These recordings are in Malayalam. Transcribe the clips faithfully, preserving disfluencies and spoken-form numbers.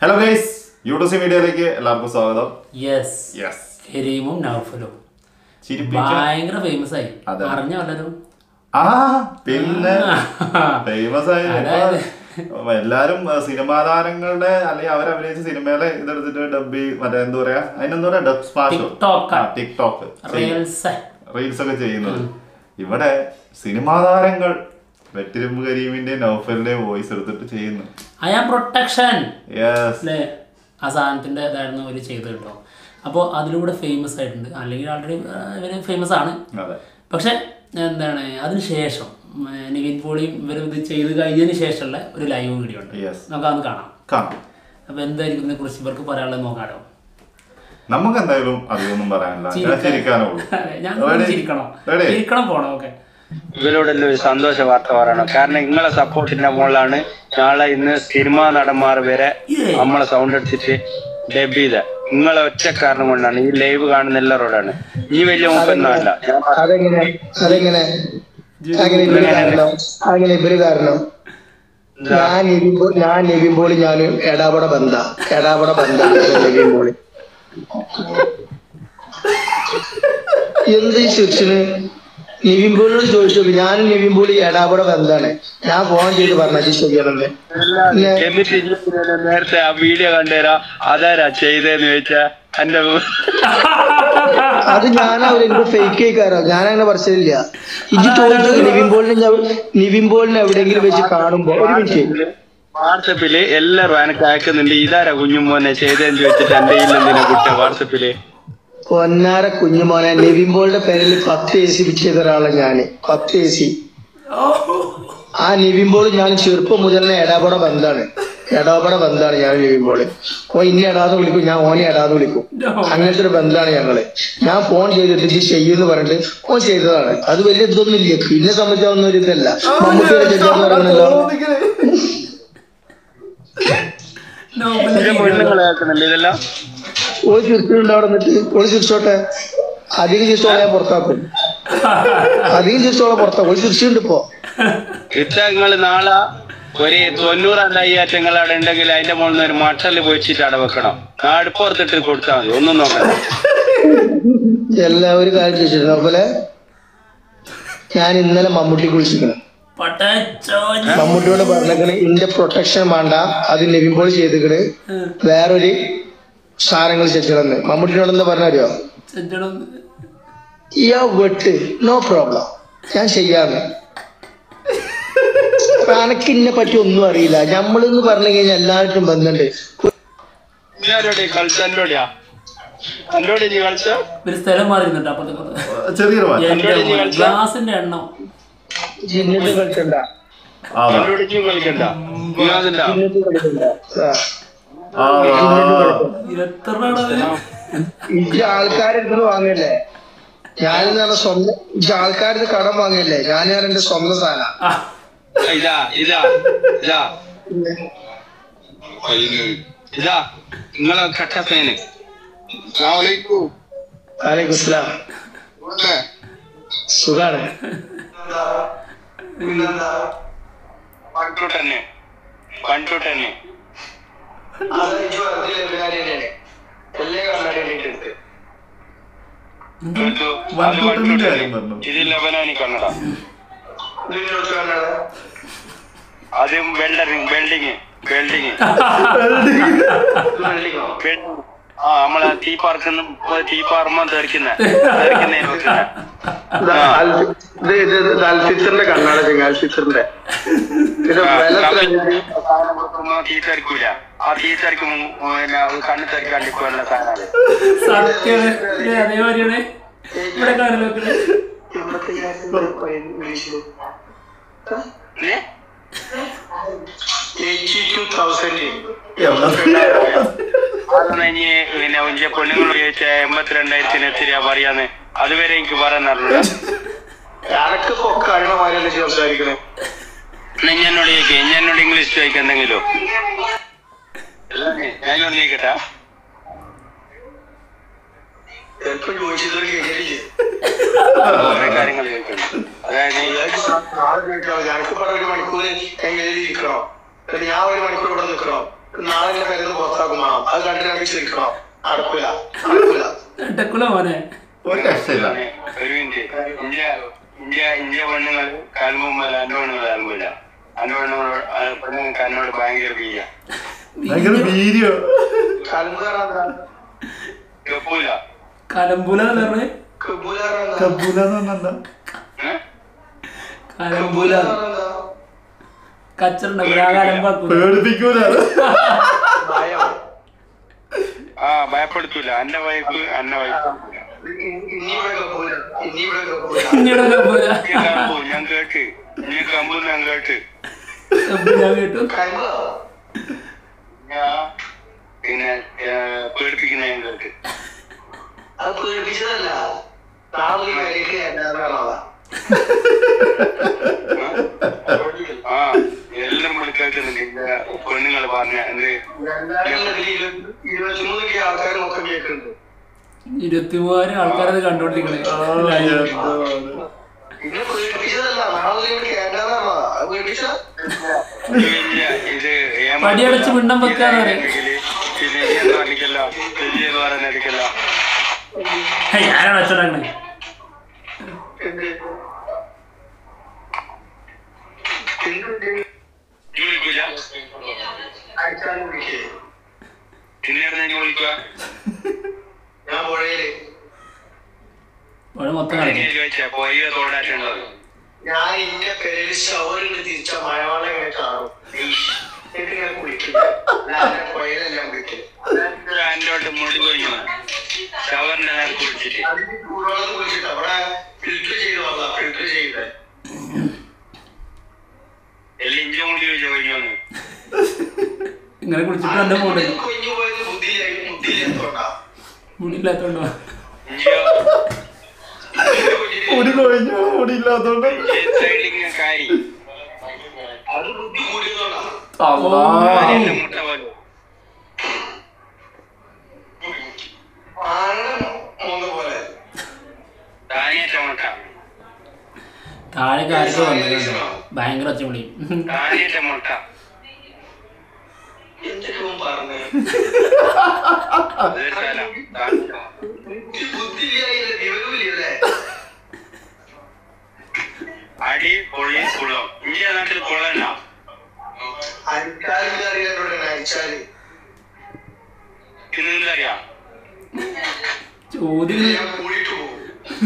Hello guys, യൂട്യൂബ് മീഡിയയിലേക്ക് എല്ലാവർക്കും സ്വാഗതം. യെസ് യെസ് കരീമും നൗഫലും ഭയങ്കര ഫേമസ് ആയി, അറിഞ്ഞ വല്ലതും? ആ പിന്നെ ഫേമസ് ആയി. എല്ലാരും സിനിമാ താരങ്ങളുടെ അല്ലെങ്കിൽ അവർ അഭിനയിച്ച സിനിമയിലെ ഇതെടുത്തിട്ട് ഡബ് മറ്റേ എന്താ പറയാ അതിനെന്താ പറയാ ഡബ് സ്മാഷോ ടിക്ടോക്ക് റീൽസ് ഒക്കെ ചെയ്യുന്നത്. ഇവിടെ സിനിമാ താരങ്ങൾ വെറ്റിരുമ്പ് കരീമിന്റെ നൗഫലിന്റെ വോയിസ് എടുത്തിട്ട് ചെയ്യുന്നു. ഐ ആം പ്രൊട്ടക്ഷൻ ആ സാധനത്തിന്റെ ഇതായിരുന്നു അവർ ചെയ്ത് കേട്ടോ. അപ്പോൾ അതിലൂടെ ഫേമസ് ആയിട്ടുണ്ട്, അല്ലെങ്കിൽ ആൾറെഡി ഇവര് ഫേമസ് ആണ്. പക്ഷെ എന്താണ് അതിന് ശേഷം നിവിൻ പോളിയും ഇവർ ഇത് ചെയ്ത് കഴിഞ്ഞതിന് ശേഷമുള്ള ഒരു ലൈവ് വീഡിയോ ഉണ്ട്, നമുക്ക് അതൊന്ന് കാണാം. അപ്പൊ എന്തായിരിക്കും ഇതിനെ കുറിച്ച് ഇവർക്ക് പറയാനുള്ളത് നോക്കാലോ. നമുക്ക് എന്തായാലും അധികമൊന്നും പറയാനില്ല, ഞാൻ ചിരിക്കണം ചിരിക്കണം പോണം. ഓക്കെ, ഇവരോടെല്ലാം ഒരു സന്തോഷ വാർത്ത പറയണം. കാരണം നിങ്ങളെ സപ്പോർട്ടിന്റെ മുകളിലാണ് നാളെ ഇന്ന് സിനിമാ നടന്മാർ വരെ നമ്മളെ സൗണ്ട് എടുത്തിട്ട് ഡബ് ചെയ്ത നിങ്ങളെ ഒറ്റ കാരണം കൊണ്ടാണ് ഈ ലൈവ് കാണുന്ന എല്ലാവരോടാണ്. ഈ വലിയ മുമ്പൊന്നുമല്ല. ഞാൻ ഞാൻ നിവിൻ പോളി ഞാനും എടാപട ബന്ധ എടാപട ബന്ധ നിവിൻ പോളി എന്ത് ഈ ശിക്ഷന് നിവിൻ പോളിയോട് ചോദിച്ചു. ഞാനും നിവിൻ പോളി എടാപട ബന്ധാണ്. ഞാൻ ഫോൺ ചെയ്ത് പറഞ്ഞത് ശരിയാണല്ലേ. നേരത്തെ ആ വീഡിയോ കണ്ടുതരാ അതാരാ ചെയ്തേന്ന് ചോദിച്ചാ എന്റെ അത് ഞാനാ അവരെന്ത് ഫേക്ക് ആയിക്കാരോ, ഞാനങ്ങനെ പറച്ചില്ല. ഇത് ചോദിച്ചത് നിവിൻ പോളിനെ നിവിൻ പോളിനെ എവിടെയെങ്കിലും വെച്ച് കാണുമ്പോ ഒരു മിനിറ്റ് വാട്സപ്പില് എല്ലാരും എനക്ക് അയക്കുന്നുണ്ട്. ഇതാരാ കുഞ്ഞുമോനെ ചെയ്തേന്ന് ചോദിച്ചിട്ട് എന്റെ ഇല്ലെന്തിനാ കുട്ട വാട്സപ്പില്. പൊന്നാര കുഞ്ഞുമോനെ, നിവിൻ പോളിന്റെ പേരിൽ പത്ത് എ സി ഫിക്സ് ചെയ്ത ഒരാളാണ് ഞാന്. പത്ത് എ സി ആ നിവിൻ പോളി ഞാൻ ചെറുപ്പം മുതൽ തന്നെ എടാപട ബന്ധാണ് എടാപട ബന്ധാണ് ഞാൻ നിവിൻ പോളി. ഓ ഇന്നെ എടാന്ന് വിളിക്കും, ഞാൻ ഓനെ എടാന്ന് വിളിക്കും. അങ്ങനത്തെ ഒരു ബന്ധാണ് ഞങ്ങള്. ഞാൻ ഫോൺ ചെയ്തിട്ട് ഇത് ചെയ്യുമെന്ന് പറഞ്ഞിട്ട് ഓൻ ചെയ്തതാണ്. അത് വലിയ ഇതൊന്നും ഇല്ല, പിന്നെ സംബന്ധിച്ചാവുന്ന ഒരു ഇതല്ല. മമ്മൂട്ടിയുടെ ചെല്ലാന്ന് പറയണല്ലോ. ഇതെല്ലാം ഒരു ചിരിച്ചുണ്ട് അവിടെ നിന്നിട്ട്. ഒരു ചിരിച്ചോട്ടെ, അധികം ചിരിച്ചോളെ ഞാൻ പുറത്താക്കും. അധികം ചിരിച്ചോളെ പുറത്താക്കും. ഒരു ചിരിച്ചുണ്ട് ഇപ്പോ. ഇത്തങ്ങള് നാളെ ഒരു തൊണ്ണൂറാം അയ്യാറ്റങ്ങൾ അവിടെ ഉണ്ടെങ്കിൽ അതിന്റെ മുകളിൽ നിന്ന് ഒരു മട്ടല് പൊഴിച്ചിട്ട് അവിടെ വെക്കണം. അടുപ്പുറത്തിട്ട് കൊടുത്താൽ മതി, ഒന്നും നോക്കണം. എല്ലാവരും കാര്യം ചോദിച്ചിരുന്നു. അതുപോലെ ഞാൻ ഇന്നലെ മമ്മൂട്ടിക്ക് വിളിച്ചിരിക്കണം. മമ്മൂട്ടിയോട് പറഞ്ഞേക്കണ് ഇന്റെ പ്രൊട്ടക്ഷൻ വേണ്ട, അത് നിവിൻ പോളി ചെയ്തിക്കണ്, വേറൊരു സാധനങ്ങൾ ചെല്ലണമെന്ന്. മമ്മൂട്ടിനോട് എന്താ പറഞ്ഞോ, യാ വെട്ട് നോ പ്രോബ്ലം, ഞാൻ ചെയ്യാന്ന്. എനക്ക് ഇന്നെ പറ്റി ഒന്നും അറിയില്ല. ഞമ്മളെന്ന് പറഞ്ഞു കഴിഞ്ഞാൽ എല്ലാവർക്കും ബന്ധമുണ്ട്. ജിന്നിട്ട് കളിക്കണ്ട, ഇജ്ജ് ആൾക്കാരെടുത്ത് വാങ്ങല്ലേ, ഞാനെന്ന് സ്വന്തം ഇജ്ജ് ആൾക്കാരുടെ കടം വാങ്ങല്ലേ, ഞാൻ എന്റെ സ്വന്തം സാധനം. ഇതാ ഇതാ ഇതാ ഇതാ നിങ്ങളെ കട്ട ഫാന്. വലൈക്കും സ്സലാം. സുഖാണ്. പണ്ടു തന്നെ പണ്ടു തന്നെ ഇത് ലബനാനി കന്നഡ, ആദ്യം വെൽഡറിങ് വെൽഡിങ് വെൽഡിങ് ആ നമ്മളെ തീ പാർക്കുന്ന തീ പാർമ്മ തെറിക്കുന്ന അൽഫിത്തറിന്റെ കണ്ണാണ് അൽഫിത്തറിന്റെ തീ തെറിക്കൂല. ആ തീ തെറിക്കും കണ്ണ് തെറിക്കാണ്ടിപ്പോ സാധനം. പിന്നെ വലിയ പെണ്ണുങ്ങൾ ചോദിച്ച എൺപത്തിരണ്ടായിരത്തിന് എത്തിരിയാ പറയാന്ന് അതുവരെ എനിക്ക് പറയാനറിയില്ല. എന്നോട് ചോദിക്കേ, എന്നോട് ഇംഗ്ലീഷ് ചോദിക്കാം എന്തെങ്കിലും. ഞാനോട് ചോദിക്കട്ടാ, കാര്യങ്ങൾ ചോദിക്കണം. അതായത് ഞാൻ ഒരു മണിക്കൂർ ഇവിടെ നിൽക്കണോ? നാളെ എന്നെ പേര് പുറത്താക്കും വേണം. അത് കണ്ടിട്ട് എനിക്ക് ചിരിക്കണം. നടക്കൂല നടക്കൂല നടക്കൂല മോനെ. ഒരു രക്ഷയില്ല. ഒരു മിനിറ്റ്. ഇന്ത്യ ഇന്ത്യ ഇന്ത്യ പെണ്ണുങ്ങൾ കൽമുമ്പല്ല അന്റെ പെണ്ണുങ്ങൾ കൽമില്ല. അന്റെ പെണ്ണുങ്ങൾ പെണ്ണുങ്ങൾക്ക് എന്നോട് ഭയങ്കര വീയ ഭയങ്കര വീര്യോ കപ്പൂല കലമ്പൂല പറഞ്ഞേ. കബൂല എന്ന് പറഞ്ഞാ കലമ്പൂല കച്ചറുണ്ടാക്കും പേടിപ്പിക്കൂല. ആ ഭയപ്പെടുത്തൂല. അന്റെ വൈഫ് അന്നെ വൈഫ് ഞാൻ കേട്ട് നീ കമ്പു ഞാൻ കേട്ട് ഞാൻ കേട്ടു. പിന്നെ പേടിപ്പിക്കുന്ന ഞാൻ കേട്ട്. അത് പേടിപ്പിച്ചതല്ല. നാളെ പേരേക്ക് എന്നാ ആ എല്ലാം വിളിക്കുന്നുണ്ട്. പെണ്ണുങ്ങൾ പറഞ്ഞ എന്ത് ഇരുപത്തിമൂന്ന് ആൾക്കാർ മൊത്തം കേൾക്കുന്നുണ്ട്. ഇരുപത്തിമൂവായിരം ആൾക്കാരത് കണ്ടോണ്ടിരിക്കണേ. പിന്നെ പേടിപ്പിച്ചതല്ല. നാളെ കേട്ടാന്നാ പേടിപ്പിച്ച ഇത് പടിയടച്ച് മിണ്ടം വെക്കാന്ന് പറയാം. അടിക്കല്ല അടിക്കല്ല ഞാനാണ് വെച്ചോണ്ടാക്കണേ. മൊത്തം ഞാൻ ഇന്ന പേര് ഷവറിൽ തിരിച്ച മഴവെള്ളം ഇങ്ങനെ കാണും. എന്നിട്ട് ഞാൻ കുളിക്കില്ല. പുഴയിലെല്ലാം കുളിക്കില്ല. മുടി കഴിഞ്ഞു ഷവറിന്റെ നേരെ കുളിച്ചിട്ട് ചൂടുവെള്ളം കുളിച്ചിട്ട് അവിടെ ഫിൽറ്റർ ചെയ്ത് വന്നാ ഫിൽറ്റർ ചെയ്ത് എല്ലാം ഇഞ്ച മുടി ചോദിച്ചു കഴിഞ്ഞു. ഇങ്ങനെ കുളിച്ചിട്ട് എന്റെ മോഡൽ കൊഞ്ഞു പോയത് ബുദ്ധിയിലായി ബുദ്ധിയിലെത്തോണ്ടാ മുടിയില്ലാത്തോണ്ടോ? മുടി കൊഴിഞ്ഞു മുടിയില്ലാത്തോണ്ട് കാരി അത് ബുദ്ധി കൂടിയതുകൊണ്ടാ. മുട്ട പോലെ പോലെ താനേറ്റ മുട്ട താഴെ കാര്യം വന്നിട്ടുണ്ടോ? ഭയങ്കര ഒച്ചമുടി. താനേറ്റ മുട്ട എന്തൊക്കെയും പറഞ്ഞു ബുദ്ധിയില്ലായില്ല വിവരമില്ലേ. അടി പൊളി കുളം. ഇന്ത്യ നാട്ടിൽ കുളമല്ല. അരിച്ചാലും അറിയാനോട് അരിച്ചാല് ഇന്നെന്തറിയാം ചോദ്യം ഞാൻ കൂടിയിട്ട് പോകും.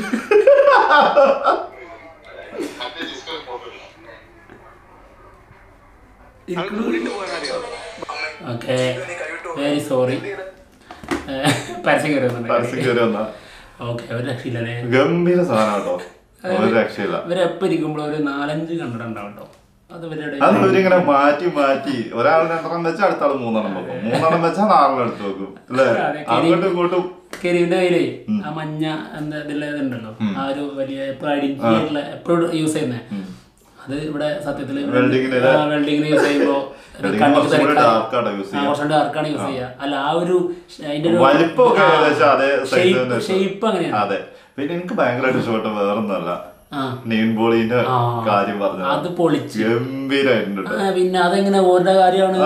Okay very sorry. പരസ്യം കയറി പരസ്യം കയറി വന്നാ ഓക്കെ ഒരു രക്ഷയില്ലേ. ഗംഭീര സാധനം കേട്ടോ. ഒരു രക്ഷയില്ല. ഇവരെപ്പം ഇരിക്കുമ്പോൾ ഒരു നാലഞ്ച് കണ്ടിട്ടുണ്ടാവും കേട്ടോ. അത് ഇവരുടെ അത് ഇവരിങ്ങനെ മാറ്റി മാറ്റി ഒരാൾ രണ്ടെണ്ണം വെച്ചാൽ അടുത്ത ആള് മൂന്നെണ്ണം വെക്കും. മൂന്നെണ്ണം വെച്ചാൽ നാലെണ്ണം എടുത്ത് വെക്കും അല്ലേ. അങ്ങോട്ടും ഇങ്ങോട്ടും കരീമിന്റെ കയ്യിലേ ആ മഞ്ഞ എന്താ ഇതിലുള്ള ഇതുണ്ടല്ലോ, ആ ഒരു വലിയ എപ്പോഴും ഐഡന്റിറ്റി ആയിട്ടുള്ള എപ്പോഴും യൂസ് ചെയ്യുന്നത്. അത് ഇവിടെ സത്യത്തില് വെൽഡിങ്ങിന് യൂസ് ചെയ്യുമ്പോ കുറച്ചുകൂടി ഡാർക്കാണ് യൂസ് ചെയ്യുക. അല്ല ആ ഒരു അതിന്റെ ഷേപ്പ് അങ്ങനെയാണ്. അതെ. പിന്നെ എനിക്ക് ഭയങ്കരമായിട്ട് ഇഷ്ടപ്പെട്ട വേറൊന്നല്ല നെയിൻ ബോളിന്റെ കാര്യം പറഞ്ഞു. അത് പൊളിച്ച് ഗംഭീരായിട്ടുണ്ട്. പിന്നെ അതെങ്ങനെ ഓരോ കാര്യമാണ്.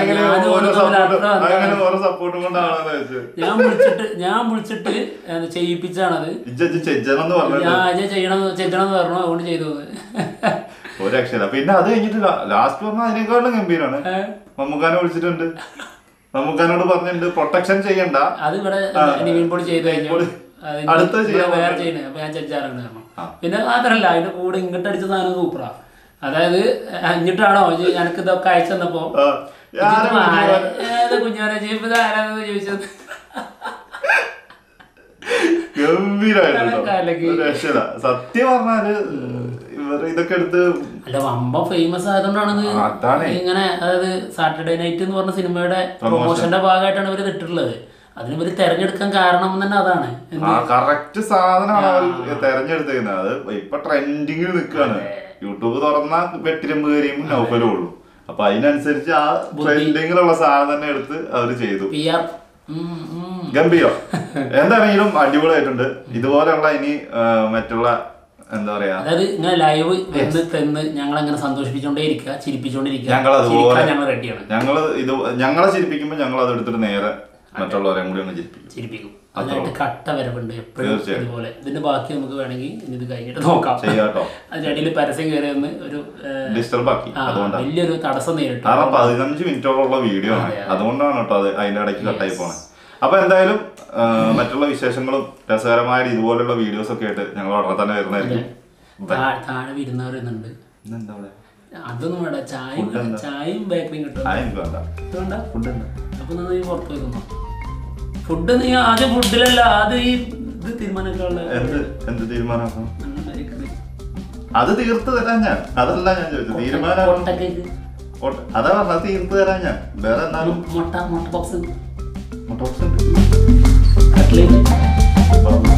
ഞാൻ വിളിച്ചിട്ട് ഞാൻ വിളിച്ചിട്ട് ചെയ്യിപ്പിച്ചാണത്. ചെയ്യണം ചെയ്യണം ചെജണം പറഞ്ഞു. അതുകൊണ്ട് ചെയ്തു. ഒരു രക്ഷയില്ല. പിന്നെ അത് കഴിഞ്ഞിട്ട് ലാസ്റ്റ് പറഞ്ഞ അതിനേക്കാളും ഗംഭീരാണ്. മമ്മൂക്കാനെ വിളിച്ചിട്ടുണ്ട്. മമ്മൂക്കാനോട് പറഞ്ഞിട്ടുണ്ട് പ്രൊട്ടക്ഷൻ ചെയ്യണ്ട. അത് ഇവിടെ നിവിൻ പോളി ചെയ്ത് കഴിഞ്ഞപ്പോൾ വേറെ ചെയ്യുന്നത്. അപ്പൊ ഞാൻ ജഡ്ജാറാണ് കാരണം. പിന്നെ മാത്രല്ല അതിന്റെ കൂടെ ഇങ്ങോട്ട് അടിച്ച സാധനം സൂപ്പറാ. അതായത് അഞ്ഞിട്ടാണോ എനിക്ക് ഇതൊക്കെ അയച്ചു തന്നപ്പോ ഏത് കുഞ്ഞാനെ ജീവിതം ആരാന്ന് ചോദിച്ചത്. ഗംഭീരായിട്ടുണ്ട്. സത്യം പറഞ്ഞാല് ഇതൊക്കെ എടുത്ത് അല്ല വമ്പ ഫേമസ് ആയതുകൊണ്ടാണ് ഇങ്ങനെ. അതായത് സാറ്റർഡേ നൈറ്റ് എന്ന് പറഞ്ഞ സിനിമയുടെ പ്രൊമോഷന്റെ ഭാഗമായിട്ടാണ് ഇവര് ഇട്ടിട്ടുള്ളത്. അതിന് ഇവര് തെരഞ്ഞെടുക്കാൻ കാരണം തന്നെ അതാണ്. കറക്റ്റ് സാധനമാണ് അവർ തെരഞ്ഞെടുത്തേക്കുന്നത്. അത് ഇപ്പൊ ട്രെൻഡിങ്ങിൽ നിൽക്കുകയാണ്. യൂട്യൂബ് തുറന്നാ വെട്ടിരമ്പ് കയറിയും നൗഫലും ഉള്ളൂ. അപ്പൊ അതിനനുസരിച്ച് ആ ട്രെൻഡിങ്ങിലുള്ള സാധനം തന്നെ എടുത്ത് അവര് ചെയ്തു. ഗംഭീരം. എന്താണെങ്കിലും അടിപൊളിയായിട്ടുണ്ട്. ഇതുപോലെയുള്ള ഇനി മറ്റുള്ള എന്താ പറയാ, അതായത് ഇങ്ങനെ ലൈവ് വന്ന് തന്ന് ഞങ്ങളങ്ങനെ സന്തോഷിപ്പിച്ചോണ്ടേ ഇരിക്കുക, ചിരിപ്പിച്ചോണ്ടിരിക്കുക. ഞങ്ങൾ അതുപോലെ ഞങ്ങൾ റെഡിയാണ്. ഞങ്ങള് ഇത് ഞങ്ങളെ ചിരിപ്പിക്കുമ്പോൾ ഞങ്ങൾ അത് എടുത്തിട്ട് നേരെ മറ്റുള്ളവരെ കൂടി ഒന്ന് ചിരിപ്പിക്കും ചിരിപ്പിക്കും. അതിനായിട്ട് കട്ട വരവുണ്ട് എപ്പോഴും ഇതുപോലെ. ഇതിന്റെ ബാക്കി നമുക്ക് വേണമെങ്കിൽ ഇത് കഴിഞ്ഞിട്ട് നോക്കാം. ചെയ്യാട്ടോ. അതിന്റെ അടിയിൽ പരസ്യം കയറി വന്ന് ഒരു ഡിസ്റ്റർബ് ആക്കി, അതുകൊണ്ടാണ് വലിയൊരു തടസ്സം നേരിട്ടു. കാരണം പതിനഞ്ച് മിനിറ്റോളമുള്ള വീഡിയോ ആണ്, അതുകൊണ്ടാണ് കേട്ടോ അത് അതിന്റെ ഇടയ്ക്ക് കട്ടായി പോണത്. അപ്പൊ എന്തായാലും മറ്റുള്ള വിശേഷങ്ങളും രസകരമായ ഇതുപോലുള്ള വീഡിയോസ് ഒക്കെ ആയിട്ട് ഞങ്ങൾ ഉടനെ തന്നെ വരുന്നതായിരിക്കും. താഴെ വിരുന്നവർ വരുന്നുണ്ട്. എന്താ പറയാ, അതൊന്നും വേണ്ട, ചായയും ചായയും ബേക്കറിയും കിട്ടും. വേണ്ട ഫുഡ് അപ്പൊ നീ പുറത്ത് വെക്കുന്നു ഫുഡ്. നീ ആദ്യം ഫുഡിലല്ല, ആദ്യം ഈ ഇത് തീരുമാനമൊക്കെയുള്ള എന്ത് എന്ത് തീരുമാനമാക്കണം, അത് തീർത്ത് തരാൻ ഞാൻ. അതല്ല ഞാൻ ചോദിച്ചത്, തീരുമാനം അതാ പറഞ്ഞത്, തീർത്ത് തരാൻ ഞാൻ. വേറെ എന്തായാലും മുട്ട മുട്ട ബോക്സ് മുട്ട ബോക്സ് ഉണ്ട്.